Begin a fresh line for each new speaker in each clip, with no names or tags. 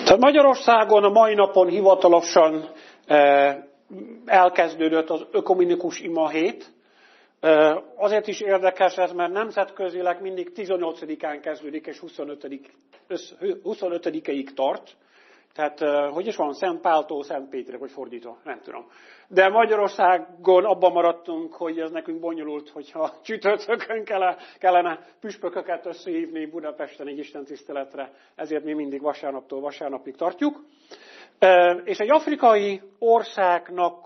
Tehát Magyarországon a mai napon hivatalosan elkezdődött az ökumenikus ima hét. Azért is érdekes ez, mert nemzetközileg mindig 18-án kezdődik és 25-ig tart. Tehát, hogy is van, Szent Páltól Szent Péterre, vagy fordítva, nem tudom. De Magyarországon abban maradtunk, hogy ez nekünk bonyolult, hogyha csütörtökön kellene püspököket összehívni Budapesten egy istentiszteletre, ezért mi mindig vasárnaptól vasárnapig tartjuk. És egy afrikai országnak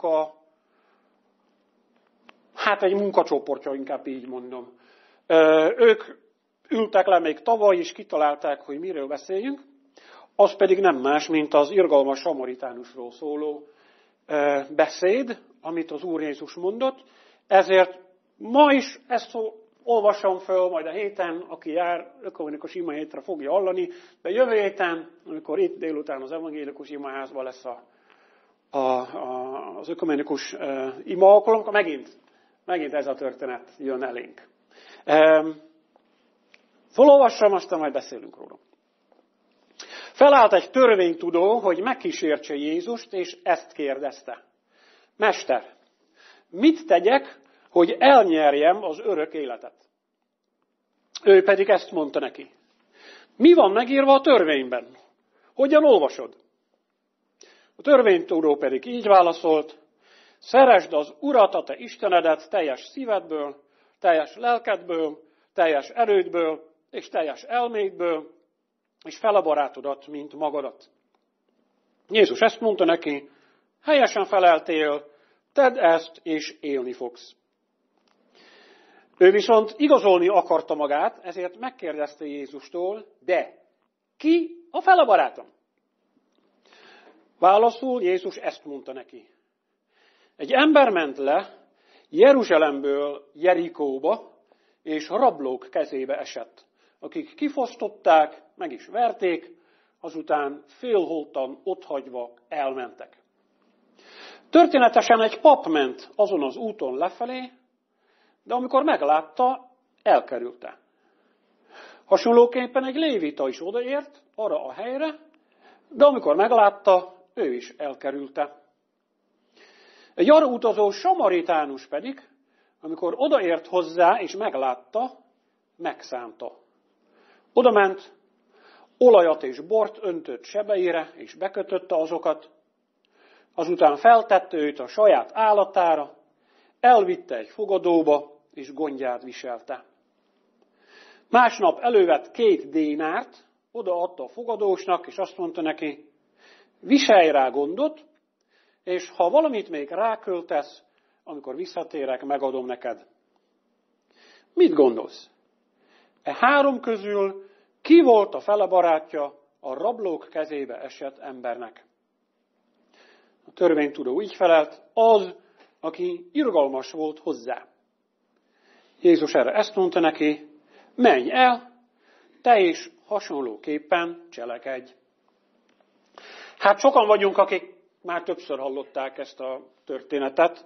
egy munkacsoportja, inkább így mondom. Ők ültek le még tavaly, és kitalálták, hogy miről beszéljünk. Az pedig nem más, mint az irgalmas samaritánusról szóló beszéd, amit az Úr Jézus mondott. Ezért ma is ezt olvasom föl, majd a héten, aki jár ökumenikus ima hétre fogja hallani, de jövő héten, amikor itt délután az evangélikus imaházban lesz az ökumenikus ima alkalom, akkor megint ez a történet jön elénk. Felolvassam, aztán majd beszélünk róla. Felállt egy törvénytudó, hogy megkísértse Jézust, és ezt kérdezte. Mester, mit tegyek, hogy elnyerjem az örök életet? Ő pedig ezt mondta neki. Mi van megírva a törvényben? Hogyan olvasod? A törvénytudó pedig így válaszolt. Szeresd az Urat, a te Istenedet teljes szívedből, teljes lelkedből, teljes erődből és teljes elmédből, és fel a barátodat, mint magadat. Jézus ezt mondta neki, helyesen feleltél, tedd ezt, és élni fogsz. Ő viszont igazolni akarta magát, ezért megkérdezte Jézustól, de ki a fele barátom? Válaszul Jézus ezt mondta neki. Egy ember ment le Jeruzsálemből Jerikóba, és rablók kezébe esett, akik kifosztották, meg is verték, azután félholtan otthagyva elmentek. Történetesen egy pap ment azon az úton lefelé, de amikor meglátta, elkerülte. Hasonlóképpen egy lévita is odaért arra a helyre, de amikor meglátta, ő is elkerülte. Egy arra utazó samaritánus pedig, amikor odaért hozzá és meglátta, megszánta. Oda ment, olajat és bort öntött sebeire, és bekötötte azokat, azután feltette őt a saját állatára, elvitte egy fogadóba, és gondját viselte. Másnap elővett 2 dénárt, odaadta a fogadósnak, és azt mondta neki, viselj rá gondot, és ha valamit még ráköltesz, amikor visszatérek, megadom neked. Mit gondolsz? E 3 közül ki volt a fele barátja a rablók kezébe esett embernek? A törvénytudó így felelt, az, aki irgalmas volt hozzá. Jézus erre ezt mondta neki, menj el, te is hasonlóképpen cselekedj. Hát sokan vagyunk, akik már többször hallották ezt a történetet.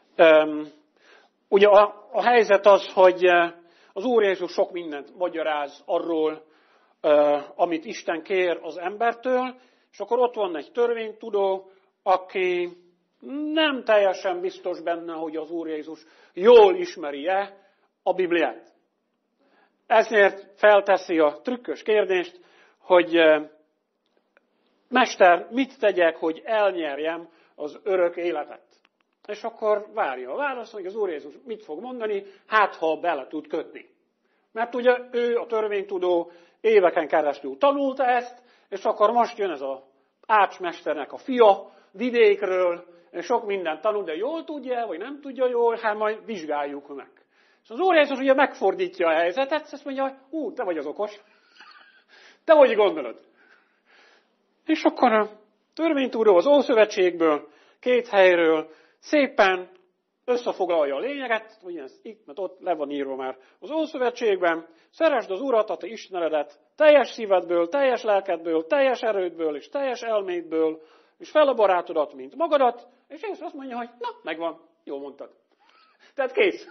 Ugye a helyzet az, hogy az Úr Jézus sok mindent magyaráz arról, amit Isten kér az embertől, és akkor ott van egy törvénytudó, aki nem teljesen biztos benne, hogy az Úr Jézus jól ismeri-e a Bibliát. Ezért felteszi a trükkös kérdést, hogy Mester, mit tegyek, hogy elnyerjem az örök életet? És akkor várja a választ, hogy az Úr Jézus mit fog mondani, hát ha bele tud kötni. Mert ugye ő, a törvénytudó, éveken keresztül tanulta ezt, és akkor most jön ez az ácsmesternek a fia vidékről, és sok mindent tanul, de jól tudja, vagy nem tudja jól, hát majd vizsgáljuk meg. És az Úr Jézus ugye megfordítja a helyzetet, és azt mondja, hogy te vagy az okos, te hogy gondolod? És akkor a törvénytudó az Ószövetségből, 2 helyről szépen összefoglalja a lényeget, ugye itt, mert ott le van írva már az Ószövetségben, szeresd az Urat, a te Istenedet, teljes szívedből, teljes lelkedből, teljes erődből és teljes elmédből, és fel a barátodat, mint magadat, és Jézus azt mondja, hogy na, megvan, jól mondtad. Tehát kész.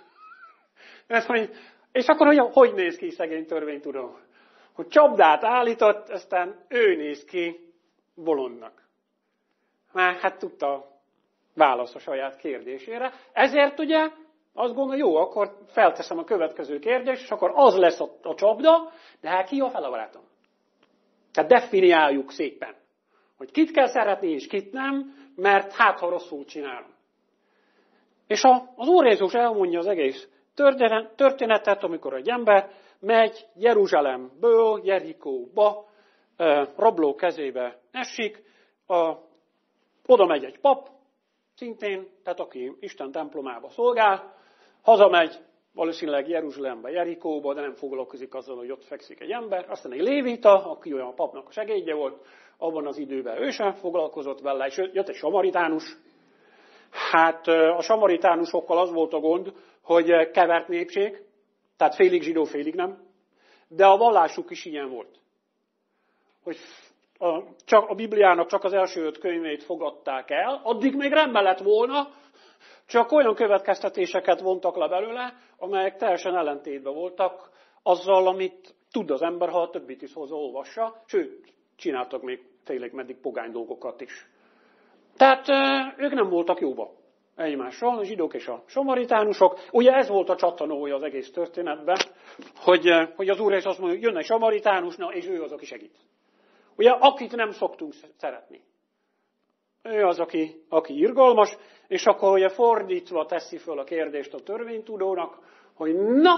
És akkor hogy néz ki szegény törvénytudó? Hogy csapdát állított, aztán ő néz ki bolondnak? Már hát tudta válasz a saját kérdésére. Ezért ugye azt gondolja, jó, akkor felteszem a következő kérdést, és akkor az lesz a csapda, de hát ki a fele barátom? Tehát definiáljuk szépen, hogy kit kell szeretni és kit nem, mert hát ha rosszul csinálom. És az Úr Jézus elmondja az egész történetet, amikor egy ember megy Jeruzsálemből Jerikóba, rabló kezébe esik, oda megy egy pap, szintén, tehát aki Isten templomába szolgál, hazamegy valószínűleg Jeruzsálembe, Jerikóba, de nem foglalkozik azzal, hogy ott fekszik egy ember. Aztán egy lévita, aki olyan a papnak a segédje volt, abban az időben ő sem foglalkozott vele, és jött egy samaritánus. Hát a samaritánusokkal az volt a gond, hogy kevert népség, tehát félig zsidó, félig nem, de a vallásuk is ilyen volt. Hogy a Bibliának csak az első 5 könyvét fogadták el, addig még rendben lett volna, csak olyan következtetéseket vontak le belőle, amelyek teljesen ellentétben voltak azzal, amit tud az ember, ha a többit is olvassa, sőt, csináltak még félig meddig pogány dolgokat is. Tehát ők nem voltak jóba egymással, a zsidók és a samaritánusok. Ugye ez volt a csattanója az egész történetben, hogy az Úr és azt mondja, hogy jön egy samaritánus, na, és ő az, aki segít. Ugye, akit nem szoktunk szeretni. Ő az, aki irgalmas, és akkor ugye fordítva teszi föl a kérdést a törvénytudónak, hogy na,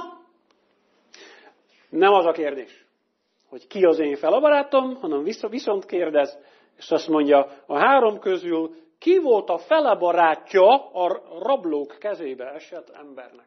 nem az a kérdés, hogy ki az én felebarátom, hanem viszont kérdez, és azt mondja, a 3 közül ki volt a felebarátja a rablók kezébe esett embernek?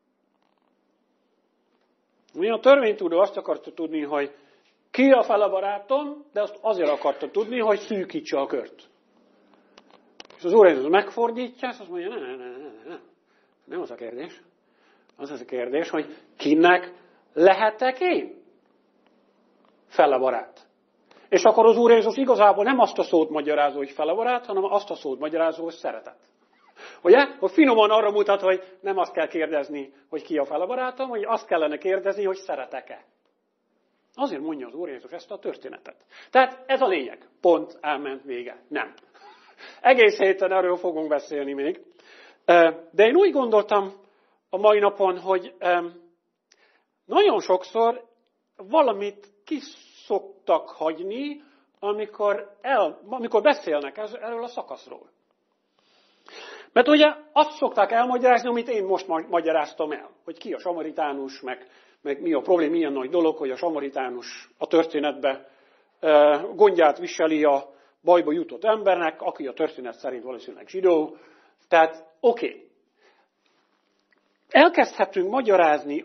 Mi a törvénytudó azt akarta tudni, hogy ki a felebarátom, de azt azért akarta tudni, hogy szűkítse a kört. És az Úr Jézus megfordítja, és azt mondja, nem az a kérdés. Az a kérdés, hogy kinek lehetek én felebarát. És akkor az Úr Jézus igazából nem azt a szót magyarázó, hogy felebarát, hanem azt a szót magyarázó, hogy szeretet. Ugye? Hogy finoman arra mutat, hogy nem azt kell kérdezni, hogy ki a felebarátom, hogy azt kellene kérdezni, hogy szeretek-e. Azért mondja az Úr Jézus ezt a történetet. Tehát ez a lényeg. Pont, elment, vége. Nem. Egész héten erről fogunk beszélni még. De én úgy gondoltam a mai napon, hogy nagyon sokszor valamit kiszoktak hagyni, amikor beszélnek erről a szakaszról. Mert ugye azt szokták elmagyarázni, amit én most magyaráztam el, hogy ki a samaritánus, meg mi a probléma, milyen nagy dolog, hogy a samaritánus a történetbe gondját viseli a bajba jutott embernek, aki a történet szerint valószínűleg zsidó. Tehát oké. Elkezdhetünk magyarázni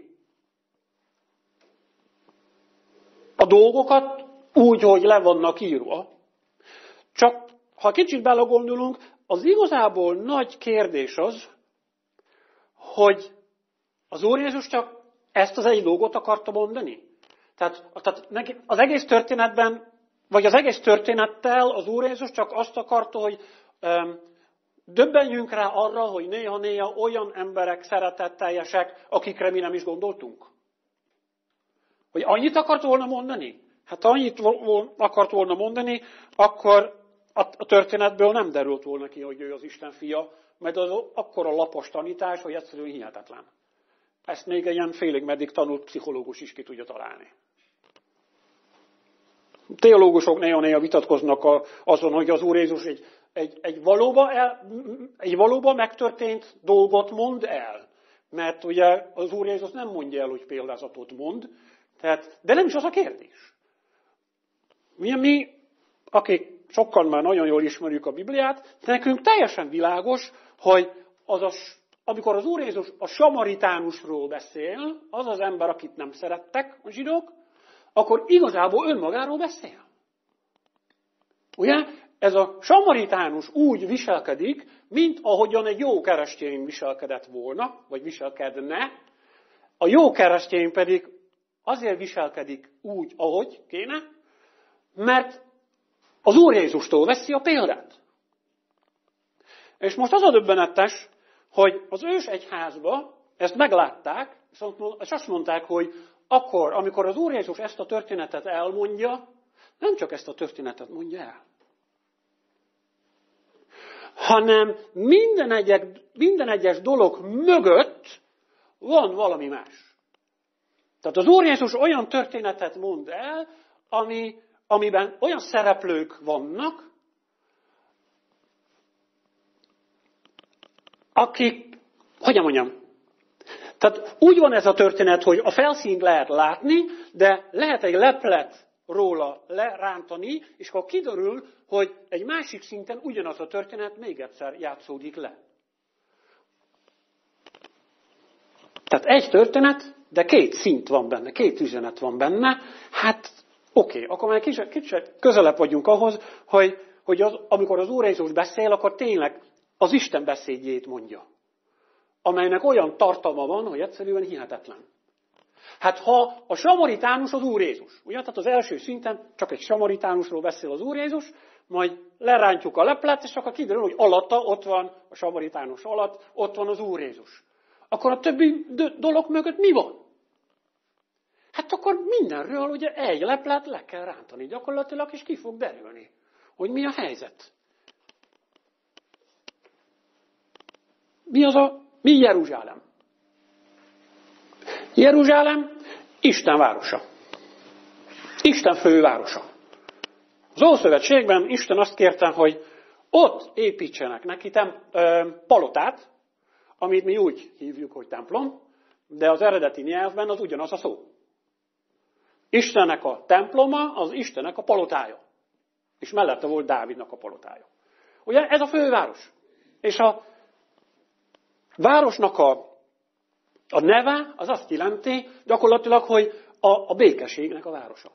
a dolgokat úgy, hogy le vannak írva. Csak ha kicsit belegondolunk, az igazából nagy kérdés az, hogy az Úr Jézus csak ezt az egy dolgot akarta mondani. Tehát az egész történetben, vagy az egész történettel az Úr Jézus csak azt akarta, hogy döbbenjünk rá arra, hogy néha-néha olyan emberek szeretetteljesek, akikre mi nem is gondoltunk. Hogy annyit akart volna mondani? Hát ha annyit akart volna mondani, akkor a történetből nem derült volna ki, hogy ő az Isten fia, mert az akkora lapos tanítás, hogy egyszerűen hihetetlen. Ezt még egy ilyen félig meddig tanult pszichológus is ki tudja találni. Teológusok néha vitatkoznak azon, hogy az Úr Jézus egy valóban megtörtént dolgot mond el. Mert ugye az Úr Jézus nem mondja el, hogy példázatot mond, de nem is az a kérdés. Mi, akik sokan már nagyon jól ismerjük a Bibliát, nekünk teljesen világos, hogy amikor az Úr Jézus a samaritánusról beszél, az az ember, akit nem szerettek a zsidók, akkor igazából önmagáról beszél. Ugye? Ez a samaritánus úgy viselkedik, mint ahogyan egy jó keresztény viselkedett volna, vagy viselkedne. A jó keresztény pedig azért viselkedik úgy, ahogy kéne, mert az Úr Jézustól veszi a példát. És most az a döbbenetes, hogy az ős egyházba ezt meglátták, és azt mondták, hogy akkor, amikor az Úr Jézus ezt a történetet elmondja, nem csak ezt a történetet mondja el, hanem minden egyes dolog mögött van valami más. Tehát az Úr Jézus olyan történetet mond el, amiben olyan szereplők vannak, akik, hogyan mondjam, tehát úgy van ez a történet, hogy a felszínt lehet látni, de lehet egy leplet róla lerántani, és akkor kiderül, hogy egy másik szinten ugyanaz a történet még egyszer játszódik le. Tehát egy történet, de két szint van benne, két üzenet van benne. Hát oké, akkor már kicsit közelebb vagyunk ahhoz, hogy amikor az Úr Jézus beszél, akkor tényleg az Isten beszédjét mondja, amelynek olyan tartalma van, hogy egyszerűen hihetetlen. Hát ha a samaritánus az Úr Jézus, ugye? Tehát az első szinten csak egy samaritánusról beszél az Úr Jézus, majd lerántjuk a leplet, és akkor kiderül, hogy alatta ott van, a samaritánus alatt, ott van az Úr Jézus. Akkor a többi dolog mögött mi van? Hát akkor mindenről ugye egy leplet le kell rántani gyakorlatilag, és ki fog derülni, hogy mi a helyzet. Mi Jeruzsálem? Jeruzsálem Isten városa. Isten fővárosa. Az Ószövetségben Isten azt kérte, hogy ott építsenek neki palotát, amit mi úgy hívjuk, hogy templom, de az eredeti nyelvben az ugyanaz a szó. Istennek a temploma, az Istennek a palotája. És mellette volt Dávidnak a palotája. Ugye ez a főváros. És a városnak a neve az azt jelenti gyakorlatilag, hogy a békeségnek a városa.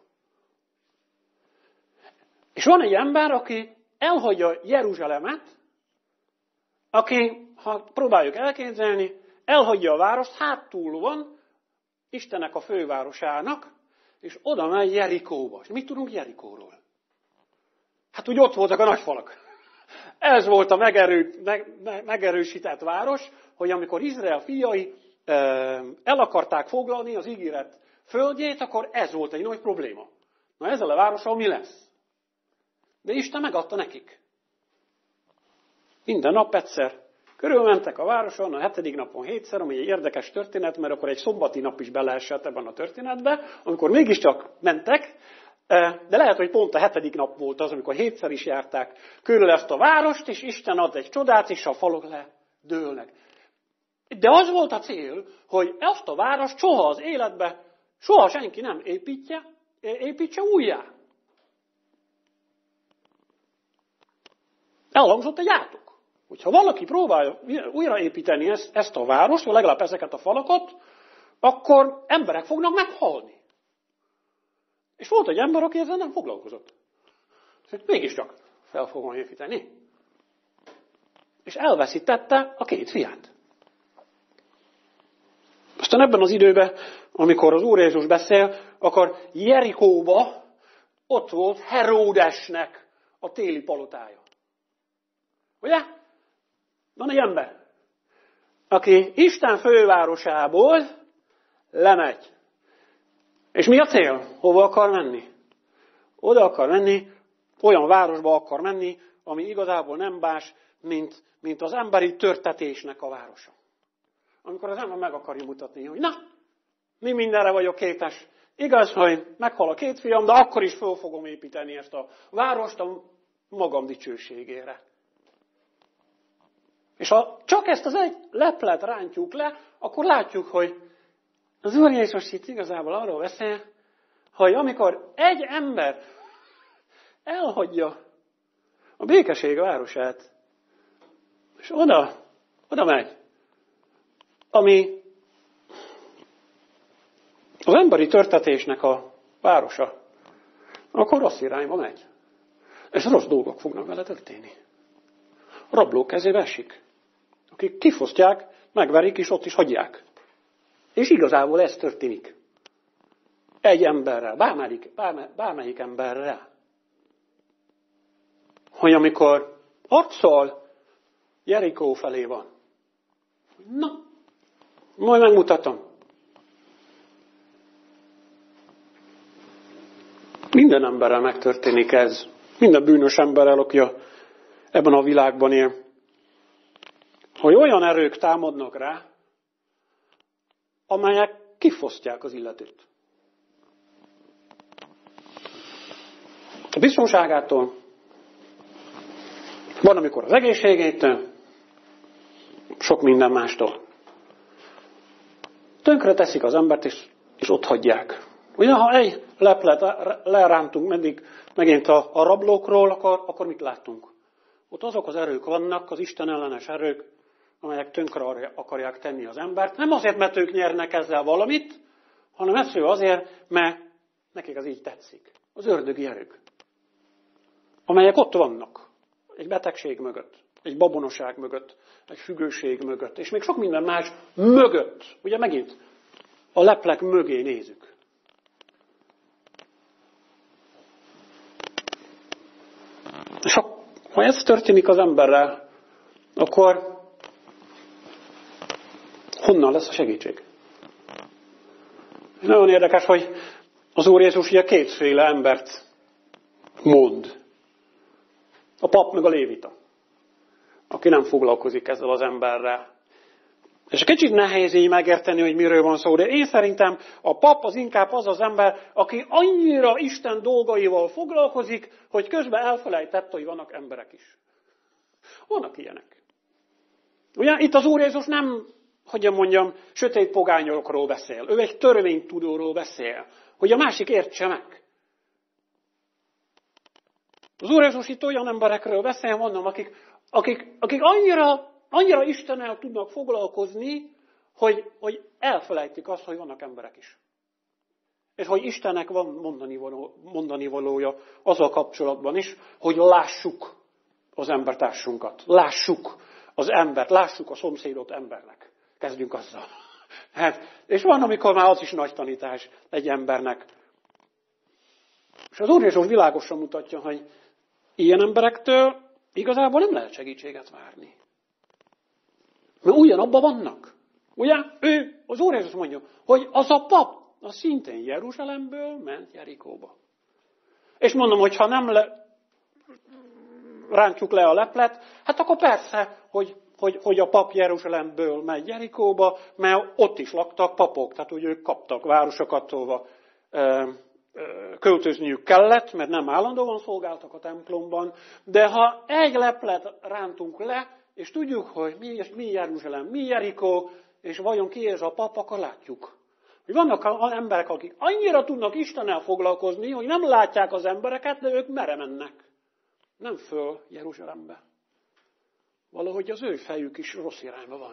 És van egy ember, aki elhagyja Jeruzsálemet, aki, ha próbáljuk elképzelni, elhagyja a várost, hátul van Istennek a fővárosának, és oda megy Jerikóba. És mit tudunk Jerikóról? Hát úgy ott voltak a nagyfalak. Ez volt a megerősített város, hogy amikor Izrael fiai el akarták foglalni az ígéret földjét, akkor ez volt egy nagy probléma. Na ezzel a várossal mi lesz? De Isten megadta nekik. Minden nap egyszer körülmentek a városon, a 7. napon 7-szer, ami egy érdekes történet, mert akkor egy szombati nap is beleesett ebben a történetbe, amikor mégiscsak mentek, de lehet, hogy pont a 7. nap volt az, amikor 7-szer is járták körül ezt a várost, és Isten ad egy csodát, és a falok ledőlnek. De az volt a cél, hogy ezt a várost soha az életbe, soha senki nem építse újjá. Elhangzott egy átok. Hogyha valaki próbálja újraépíteni ezt a várost, vagy legalább ezeket a falakat, akkor emberek fognak meghalni. És volt egy ember, aki ezzel nem foglalkozott. Mégiscsak fel fogom építeni. És elveszítette a 2 fiát. Aztán ebben az időben, amikor az Úr Jézus beszél, akkor Jerikóba ott volt Heródesnek a téli palotája. Ugye? Van egy ember, aki Isten fővárosából lemegy. És mi a cél? Hova akar menni? Oda akar menni, olyan városba akar menni, ami igazából nem más, mint az emberi törtetésnek a városa. Amikor az ember meg akarja mutatni, hogy na, mi mindenre vagyok képes. Igaz, hogy meghal a 2 fiam, de akkor is föl fogom építeni ezt a várost a magam dicsőségére. És ha csak ezt az egy leplet rántjuk le, akkor látjuk, hogy az Úr Jézus itt igazából arról beszél, hogy amikor egy ember elhagyja a békesség városát, és oda megy, ami az emberi törtetésnek a városa, akkor rossz irányba megy. És rossz dolgok fognak vele történni. Rablók kezébe esik, akik kifosztják, megverik, és ott is hagyják. És igazából ez történik. Egy emberrel, bármelyik emberrel. Hogy amikor arccal Jerikó felé van, na, majd megmutatom. Minden emberrel megtörténik ez. Minden bűnös emberrel, aki ebben a világban él. hogy olyan erők támadnak rá, amelyek kifosztják az illetőt. A biztonságától, van, amikor az egészségétől, sok minden mástól. Tönkre teszik az embert, és ott hagyják. Ugye, ha egy leplet lerántunk megint a rablókról, akkor mit láttunk? Ott azok az erők vannak, az Isten ellenes erők, amelyek tönkre akarják tenni az embert. Nem azért, mert ők nyernek ezzel valamit, hanem egyszerűen azért, mert nekik az így tetszik. Az ördögi erők, amelyek ott vannak. Egy betegség mögött, egy babonaság mögött, egy függőség mögött, és még sok minden más mögött. Ugye megint a leplek mögé nézünk. És ha ez történik az emberrel, akkor honnan lesz a segítség? Nagyon érdekes, hogy az Úr Jézus ugye kétféle embert mond. A pap meg a lévita, aki nem foglalkozik ezzel az emberrel. És kicsit nehéz így megérteni, hogy miről van szó, de én szerintem a pap az inkább az az ember, aki annyira Isten dolgaival foglalkozik, hogy közben elfelejtett, hogy vannak emberek is. Vannak ilyenek. Ugye itt az Úr Jézus nem, hogyan mondjam, sötét pogányokról beszél. Ő egy törvénytudóról beszél, hogy a másik értse meg. Az Úr Jézus itt olyan emberekről beszél, mondom, akik annyira Istennel tudnak foglalkozni, hogy elfelejtik azt, hogy vannak emberek is. És hogy Istennek van mondani valója azzal kapcsolatban is, hogy lássuk az embertársunkat. Lássuk az embert, lássuk a szomszédot embernek. Kezdjünk azzal. És van, amikor már az is nagy tanítás egy embernek. És az Úr Jézus világosan mutatja, hogy ilyen emberektől igazából nem lehet segítséget várni. Mert ugyanabban vannak. Ugye? Az Úr Jézus mondja, hogy az a pap, az szintén Jeruzsálemből ment Jerikóba. És mondom, hogy ha nem rántjuk le a leplet, hát akkor persze, hogy a pap Jeruzsálemből megy Jerikóba, mert ott is laktak papok, tehát hogy ők kaptak városokat, ahova költözniük kellett, mert nem állandóan szolgáltak a templomban, de ha egy leplet rántunk le, és tudjuk, hogy mi Jeruzsálem, mi Jerikó, és vajon ki ez a pap, akkor látjuk. Hogy vannak emberek, akik annyira tudnak Istennel foglalkozni, hogy nem látják az embereket, de ők merre mennek. Nem föl Jeruzsálembe. Valahogy az ő fejük is rossz irányba van.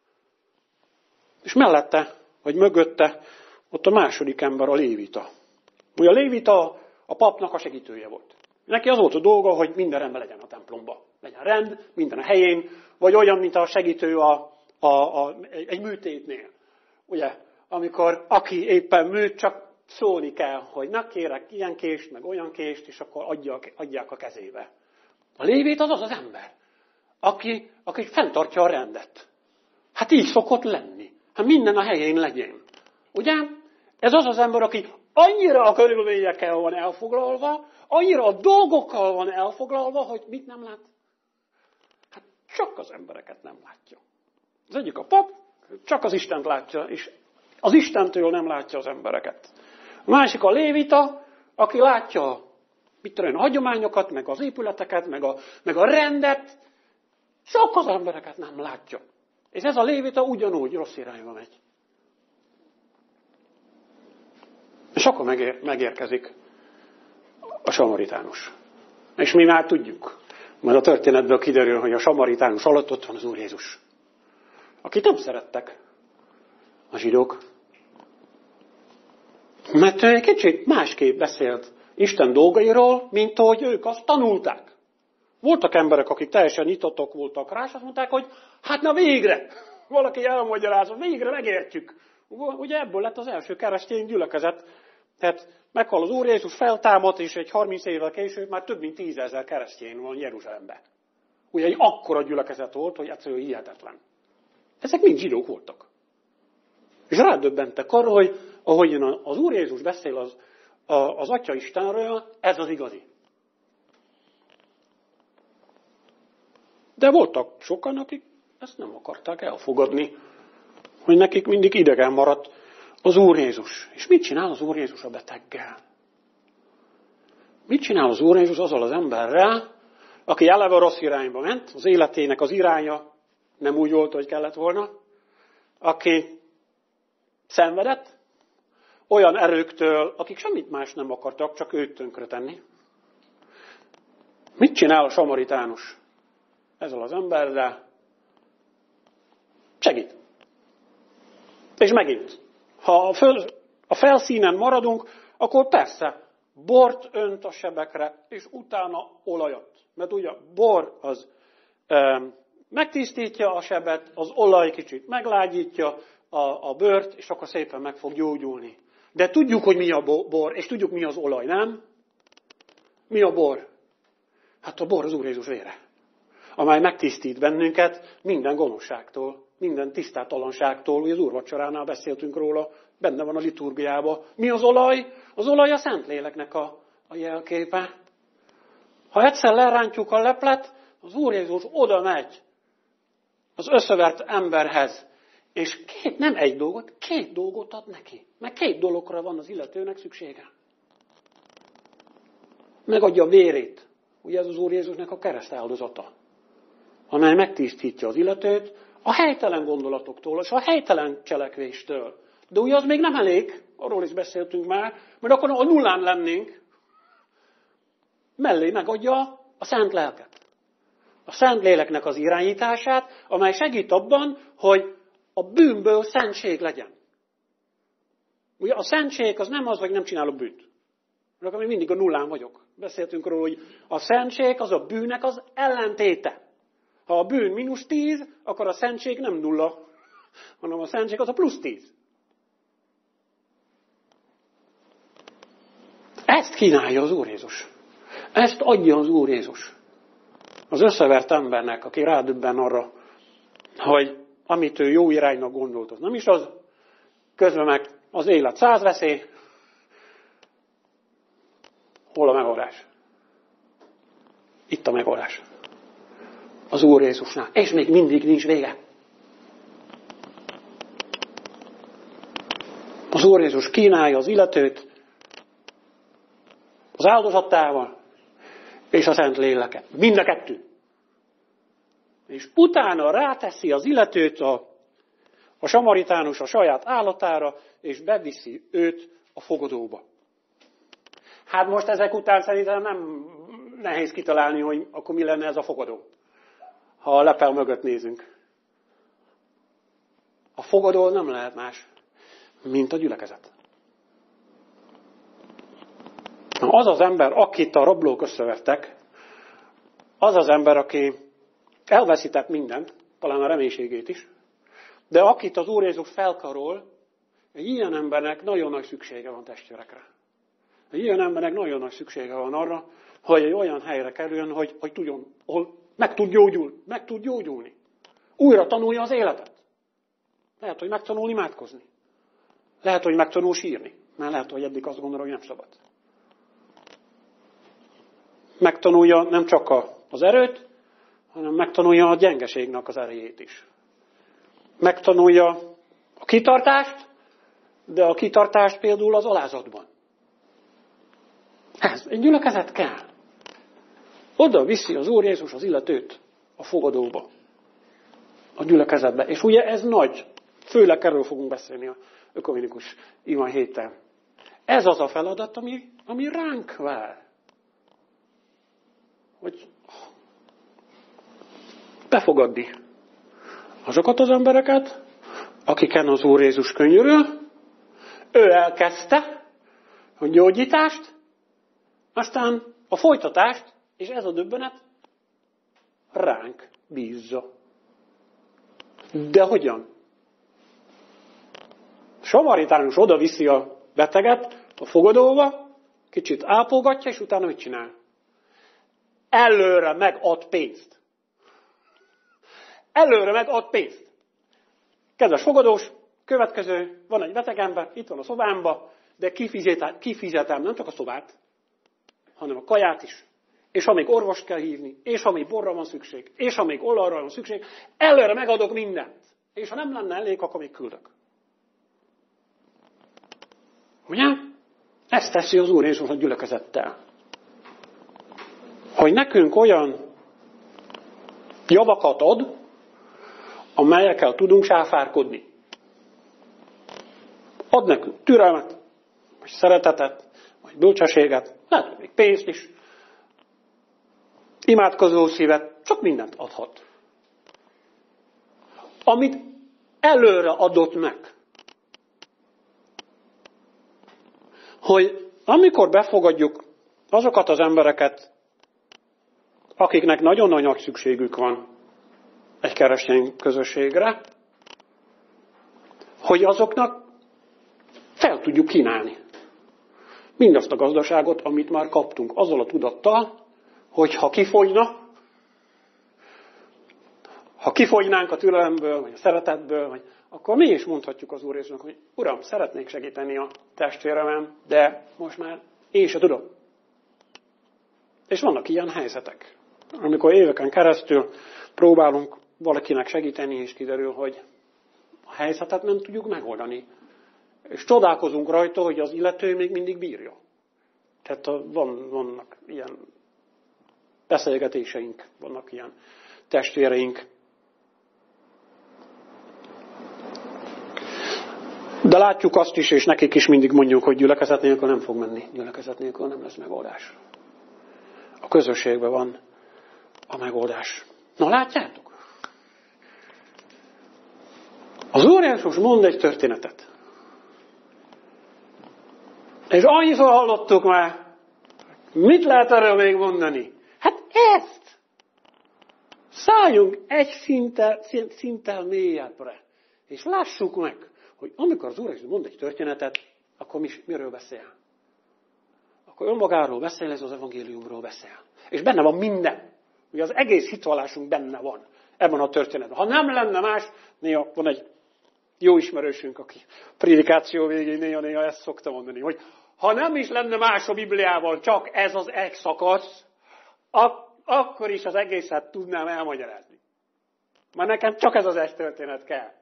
És mellette, vagy mögötte, ott a második ember, a lévita. Ugye a lévita a papnak a segítője volt. Neki az volt a dolga, hogy minden rendben legyen a templomban. Legyen rend, minden a helyén, vagy olyan, mint a segítő egy műtétnél. Ugye, amikor aki éppen műt, csak szólni kell, hogy na kérek ilyen kést, meg olyan kést, és akkor adják a kezébe. A lévét az az ember, aki fenntartja a rendet. Hát így szokott lenni. Hát minden a helyén legyen. Ugye? Ez az az ember, aki annyira a körülményekkel van elfoglalva, annyira a dolgokkal van elfoglalva, hogy mit nem lát? Hát csak az embereket nem látja. Az egyik a pap, csak az Istent látja, és az Istentől nem látja az embereket. A másik a lévita, aki látja a hagyományokat, meg az épületeket, meg a rendet, csak az embereket nem látja. És ez a lévita ugyanúgy rossz irányba megy. És akkor megérkezik a samaritánus. És mi már tudjuk, majd a történetből kiderül, hogy a samaritánus alatt ott van az Úr Jézus. Akit nem szerettek a zsidók. Mert ő egy kicsit másképp beszélt Isten dolgairól, mint ahogy ők azt tanulták. Voltak emberek, akik teljesen nyitottak voltak rá, és azt mondták, hogy hát na végre, valaki elmagyarázza, végre megértjük. Ugye ebből lett az első keresztény gyülekezet. Tehát meghal az Úr Jézus, feltámadt, és egy 30 évvel később már több mint 10 000 keresztény van Jeruzsálemben. Ugye egy akkora gyülekezet volt, hogy egyszerűen hihetetlen. Ezek mind zsidók voltak. És rádöbbentek arra, hogy ahogyan az Úr Jézus beszél az Atya Istenről, ez az igazi. De voltak sokan, akik ezt nem akarták elfogadni, hogy nekik mindig idegen maradt az Úr Jézus. És mit csinál az Úr Jézus a beteggel? Mit csinál az Úr Jézus azzal az emberrel, aki eleve rossz irányba ment, az életének az iránya nem úgy volt, hogy kellett volna, aki szenvedett, olyan erőktől, akik semmit más nem akartak, csak őt tönkretenni. Mit csinál a samaritánus ezzel az emberrel? Segít. És megint, ha a felszínen maradunk, akkor persze, bort önt a sebekre, és utána olajat. Mert ugye a bor az megtisztítja a sebet, az olaj kicsit meglágyítja a bőrt, és akkor szépen meg fog gyógyulni. De tudjuk, hogy mi a bor, és tudjuk, mi az olaj, nem? Mi a bor? Hát a bor az Úr Jézus vére, amely megtisztít bennünket minden gonoszságtól, minden tisztátalanságtól. Ugye az úrvacsoránál beszéltünk róla, benne van a liturgiában. Mi az olaj? Az olaj a Szentléleknek a jelképe. Ha egyszer lerántjuk a leplet, az Úr Jézus oda megy az összevert emberhez, és nem egy dolgot, 2 dolgot ad neki. Mert 2 dologra van az illetőnek szüksége. Megadja a vérét. Ugye ez az Úr Jézusnak a keresztáldozata, amely megtisztítja az illetőt a helytelen gondolatoktól, és a helytelen cselekvéstől. De ugye az még nem elég, arról is beszéltünk már, mert akkor a nullán lennénk, mellé megadja a Szent Lelket. A Szent Léleknek az irányítását, amely segít abban, hogy a bűnből szentség legyen. Ugye a szentség az nem az, hogy nem csinálok bűnt. Mert akkor mindig a nullán vagyok. Beszéltünk róla, hogy a szentség az a bűnnek az ellentéte. Ha a bűn -10, akkor a szentség nem 0, hanem a szentség az a +10. Ezt kínálja az Úr Jézus. Ezt adja az Úr Jézus. Az összevert embernek, aki rádöbben arra, hogy amit ő jó iránynak gondolt, az nem is az, közben meg az élet 100 veszély. Hol a megoldás? Itt a megoldás. Az Úr Jézusnál. És még mindig nincs vége. Az Úr Jézus kínálja az illetőt az áldozattával és a Szent Lélekkel. Mind a 2. És utána ráteszi az illetőt a samaritánus a saját állatára, és beviszi őt a fogadóba. Hát most ezek után szerintem nem nehéz kitalálni, hogy akkor mi lenne ez a fogadó, ha a lepel mögött nézünk. A fogadó nem lehet más, mint a gyülekezet. Az az ember, akit a rablók összevertek, az az ember, aki elveszített mindent, talán a reménységét is, de akit az Úr Jézus felkarol, egy ilyen embernek nagyon nagy szüksége van testvérekre. Egy ilyen embernek nagyon nagy szüksége van arra, hogy egy olyan helyre kerüljön, hogy tudjon, ahol meg tud gyógyulni. Újra tanulja az életet. Lehet, hogy megtanul imádkozni. Lehet, hogy megtanul sírni. Mert lehet, hogy eddig azt gondolja, hogy nem szabad. Megtanulja nem csak az erőt, hanem megtanulja a gyengeségnek az erejét is. Megtanulja a kitartást, de a kitartást például az alázatban. Ez egy gyülekezet kell. Oda viszi az Úr Jézus az illetőt a fogadóba, a gyülekezetbe. És ugye ez nagy, főleg erről fogunk beszélni a ökumenikus ima héten. Ez az a feladat, ami ránk vár. Hogy befogadni azokat az embereket, akiken az Úr Jézus könyörül, ő elkezdte a gyógyítást, aztán a folytatást, és ez a döbbenet, ránk bízza. De hogyan? Samaritánus oda viszi a beteget a fogadóba, kicsit ápolgatja, és utána mit csinál? Előre megad pénzt. Előre megad pénzt. Kedves fogadós, következő, van egy beteg ember, itt van a szobámba, de kifizetem nem csak a szobát, hanem a kaját is, és amíg orvost kell hívni, és amíg borra van szükség, és amíg olajra van szükség, előre megadok mindent. És ha nem lenne elég, akkor még küldök. Ugye? Ezt teszi az Úr Jézus a gyülekezettel. Hogy nekünk olyan javakat ad, amelyekkel tudunk sáfárkodni. Ad nekünk türelmet, vagy szeretetet, vagy bölcsességet, lehet még pénzt is, imádkozó szívet, csak mindent adhat. Amit előre adott meg. Hogy amikor befogadjuk azokat az embereket, akiknek nagyon nagy szükségük van egy keresztény közösségre, hogy azoknak fel tudjuk kínálni mindazt a gazdaságot, amit már kaptunk, azzal a tudattal, hogy ha kifogynánk a türelemből, vagy a szeretetből, akkor mi is mondhatjuk az Úr Jézusnak, hogy Uram, szeretnék segíteni a testvéremen, de most már én se tudom. És vannak ilyen helyzetek, amikor éveken keresztül próbálunk valakinek segíteni, és kiderül, hogy a helyzetet nem tudjuk megoldani. És csodálkozunk rajta, hogy az illető még mindig bírja. Tehát vannak ilyen beszélgetéseink, vannak ilyen testvéreink. De látjuk azt is, és nekik is mindig mondjuk, hogy gyülekezet nélkül nem fog menni. Gyülekezet nélkül nem lesz megoldás. A közösségben van a megoldás. Na látjátok? Az Úr Jézus mond egy történetet. És annyiszor hallottuk már, mit lehet erről még mondani? Hát ezt! Szálljunk egy szinttel mélyebbre, és lássuk meg, hogy amikor az Úr Jézus mond egy történetet, akkor miről beszél? Akkor önmagáról beszél, ez az evangéliumról beszél. És benne van minden. Ugye az egész hitvallásunk benne van ebben a történetben. Ha nem lenne más, néha van egy jó ismerősünk, aki prédikáció végén néha ezt szokta mondani, hogy ha nem is lenne más a Bibliában, csak ez az egy szakasz, akkor is az egészet tudnám elmagyarázni. Mert nekem csak ez az egy történet kell.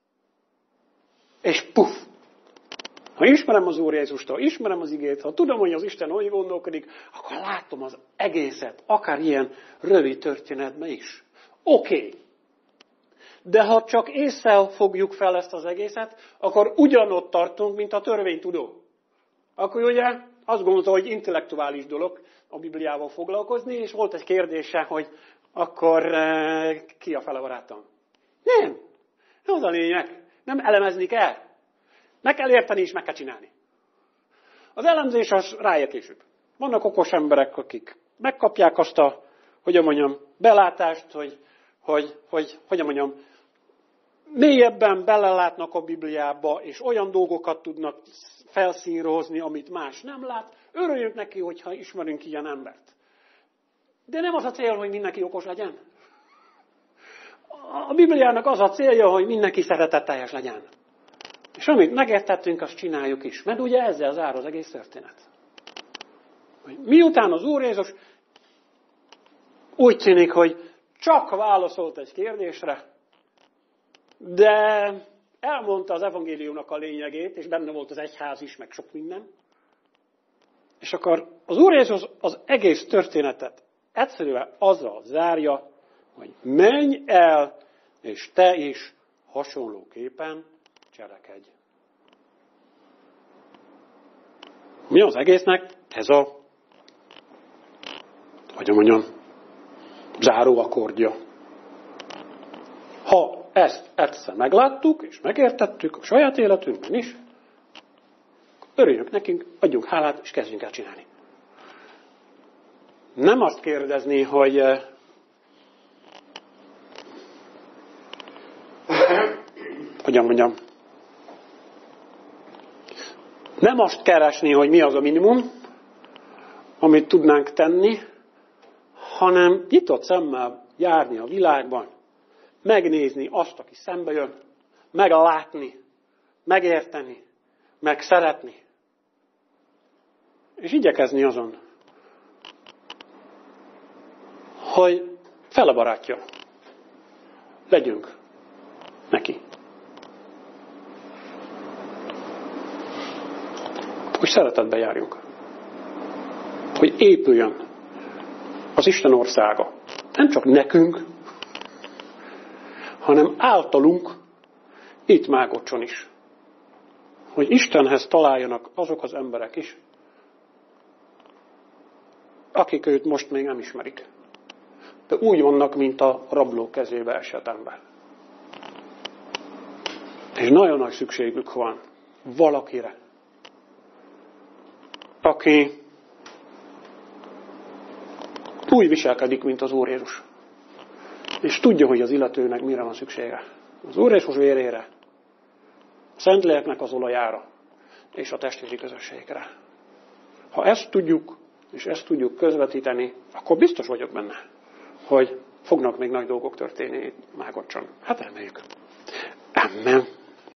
És puff! Ha ismerem az Úr Jézustól, ismerem az igét, ha tudom, hogy az Isten hogy gondolkodik, akkor látom az egészet, akár ilyen rövid történetben is. Oké. De ha csak ésszel fogjuk fel ezt az egészet, akkor ugyanott tartunk, mint a törvénytudó. Akkor ugye azt gondolta, hogy intellektuális dolog a Bibliával foglalkozni, és volt egy kérdése, hogy akkor ki a fele barátom? Nem. Az a lényeg. Nem elemezni kell. Meg kell érteni és meg kell csinálni. Az elemzés az ráér később. Vannak okos emberek, akik megkapják azt a, belátást, hogy mélyebben belelátnak a Bibliába, és olyan dolgokat tudnak felszínre, amit más nem lát. Örüljünk neki, hogyha ismerünk ilyen embert. De nem az a cél, hogy mindenki okos legyen. A Bibliának az a célja, hogy mindenki szeretetteljes legyen. És amit megértettünk, azt csináljuk is. Mert ugye ezzel zár az egész történet. Miután az Úr Jézus úgy tűnik, hogy csak válaszolt egy kérdésre, de elmondta az evangéliumnak a lényegét, és benne volt az egyház is, meg sok minden. És akkor az Úr Jézus az egész történetet egyszerűen azzal zárja, hogy menj el, és te is hasonlóképpen cselekedj. Mi az egésznek? Ez a, záró akkordja. Ha ezt egyszer megláttuk, és megértettük a saját életünkben is, örüljünk nekünk, adjunk hálát, és kezdjünk el csinálni. Nem azt kérdezni, hogy nem azt keresni, hogy mi az a minimum, amit tudnánk tenni, hanem nyitott szemmel járni a világban, megnézni azt, aki szembe jön, meglátni, megérteni, megszeretni, és igyekezni azon, hogy fele barátja legyünk neki. Hogy szeretetben járjunk. Hogy épüljön az Isten országa. Nem csak nekünk, hanem általunk itt Mágocson is. Hogy Istenhez találjanak azok az emberek is, akik őt most még nem ismerik. De úgy vannak, mint a rabló kezébe esett ember. És nagyon nagy szükségük van valakire, aki úgy viselkedik, mint az Úr Jézus. És tudja, hogy az illetőnek mire van szüksége. Az Úr Jézus vérére, a Szentléleknek az olajára, és a testvéri közösségre. Ha ezt tudjuk, és ezt tudjuk közvetíteni, akkor biztos vagyok benne, hogy fognak még nagy dolgok történni Mágocson. Hát reméljük. Amen.